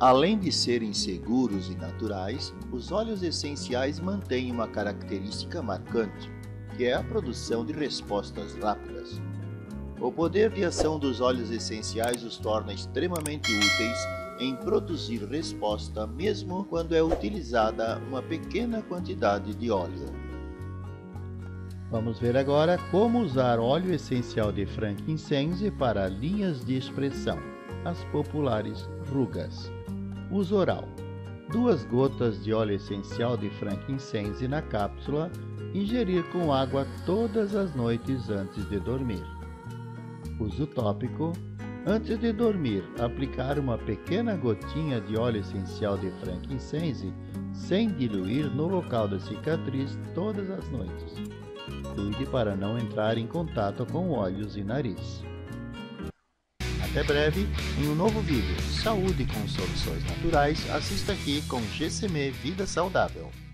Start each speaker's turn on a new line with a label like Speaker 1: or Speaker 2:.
Speaker 1: Além de serem seguros e naturais, os óleos essenciais mantêm uma característica marcante, que é a produção de respostas rápidas. O poder de ação dos óleos essenciais os torna extremamente úteis em produzir resposta mesmo quando é utilizada uma pequena quantidade de óleo.
Speaker 2: Vamos ver agora como usar óleo essencial de frankincense para linhas de expressão, as populares rugas. Uso oral: 2 gotas de óleo essencial de frankincense na cápsula, ingerir com água todas as noites antes de dormir. Uso tópico: antes de dormir, aplicar uma pequena gotinha de óleo essencial de frankincense sem diluir no local da cicatriz todas as noites. Cuide para não entrar em contato com olhos e nariz. Até breve, em um novo vídeo. Saúde com soluções naturais, assista aqui com GCM Vida Saudável.